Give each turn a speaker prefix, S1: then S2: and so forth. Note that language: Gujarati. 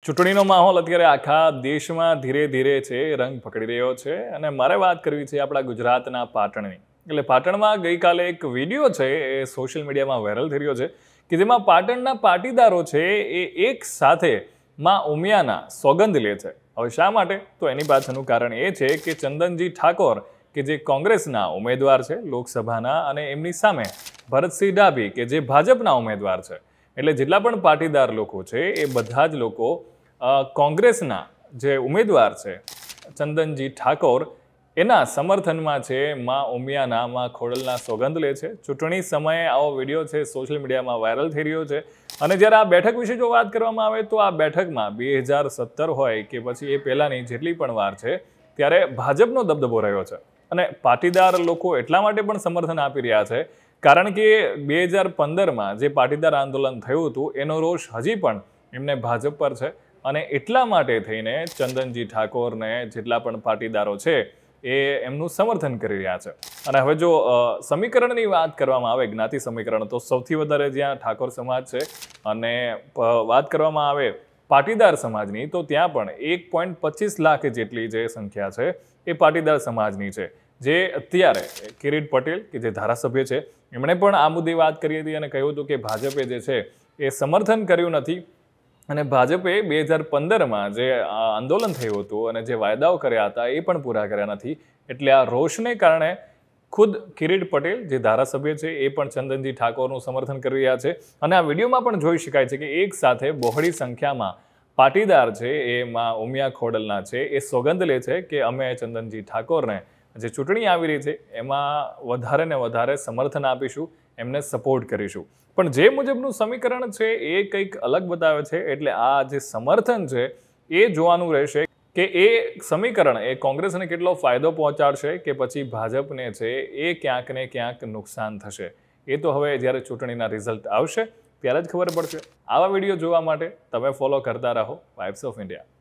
S1: ચૂંટણીનો માહોલ અત્યારે આખા દેશમાં ધીરે ધીરે છે રંગ પકડી રહ્યો છે અને મારે વાત કરવી છે આપણા ગુજરાતના પાટણની. એટલે પાટણમાં ગઈકાલે એક વિડીયો છે એ સોશિયલ મીડિયામાં વાયરલ થઈ રહ્યો છે કે જેમાં પાટણના પાટીદારો છે એ એક સાથે માં ઉમિયાના સોગંદ લે છે. હવે શા માટે? તો એની પાછળનું કારણ એ છે કે ચંદનજી ઠાકોર કે જે કોંગ્રેસના ઉમેદવાર છે લોકસભાના અને એમની સામે ભરતસિંહ ડાભી કે જે ભાજપના ઉમેદવાર છે. એટલે જેટલા પણ પાટીદાર લોકો છે એ બધા જ લોકો કોંગ્રેસના જે ઉમેદવાર છે ચંદનજી ઠાકોર એના સમર્થનમાં છે માં ઉમિયાના માં ખોડલના સોગંદ લે છે. ચૂંટણી સમયે આવો વિડીયો છે સોશિયલ મીડિયામાં વાયરલ થઈ રહ્યો છે. અને જ્યારે આ બેઠક વિશે જો વાત કરવામાં આવે તો આ બેઠકમાં 2017 હોય કે પછી એ પહેલાંની જેટલી પણ વાર છે ત્યારે ભાજપનો દબદબો રહ્યો છે. અને પાટીદાર લોકો એટલા માટે પણ સમર્થન આપી રહ્યા છે કારણ કે 2015માં જે પાટીદાર આંદોલન થયું હતું એનો રોષ હજી પણ એમને ભાજપ પર છે. અને એટલા માટે થઈને ચંદનજી ઠાકોરને જેટલા પણ પાટીદારો છે એ એમનું સમર્થન કરી રહ્યા છે. અને હવે જો સમીકરણની વાત કરવામાં આવે જ્ઞાતિ સમીકરણ તો સૌથી વધારે જ્યાં ઠાકોર સમાજ છે અને વાત કરવામાં આવે પાટીદાર સમાજની તો ત્યાં પણ 1.25 લાખ જેટલી જે સંખ્યા છે એ પાટીદાર સમાજની છે. જે અત્યારે કિરીટ પટેલ કે જે ધારાસભ્ય છે એમણે પણ આ મુદ્દે વાત કરી હતી અને કહ્યું હતું કે ભાજપે જે છે એ સમર્થન કર્યું નથી અને ભાજપે 2015માં જે આંદોલન થયું હતું અને જે વાયદાઓ કર્યા હતા એ પણ પૂરા કર્યા નથી. એટલે આ રોષને કારણે ખુદ કિરીટ પટેલ જે ધારાસભ્ય છે એ પણ ચંદનજી ઠાકોરનું સમર્થન કરી રહ્યા છે. અને આ વિડીયોમાં પણ જોઈ શકાય છે કે એક સાથે બહોળી સંખ્યામાં પાટીદાર છે એ માં ઉમિયા ખોડલના છે એ સોગંદ લે છે કે અમે ચંદનજી ઠાકોરને જે ચૂંટણી આવી રહી છે એમાં વધારે ને વધારે સમર્થન આપીશું, એમને સપોર્ટ કરીશું. પણ જે મુજબનું સમીકરણ છે એ કંઈક અલગ બતાવે છે. એટલે આ જે સમર્થન છે એ જોવાનું રહેશે કે એ સમીકરણ એ કોંગ્રેસને કેટલો ફાયદો પહોંચાડશે કે પછી ભાજપને છે એ ક્યાંક ને ક્યાંક નુકસાન થશે. એ તો હવે જ્યારે ચૂંટણીના રિઝલ્ટ આવશે ત્યારે જ ખબર પડશે. આવા વિડીયો જોવા માટે તમે ફોલો કરતા રહો વાઇબ્સ ઓફ ઇન્ડિયા.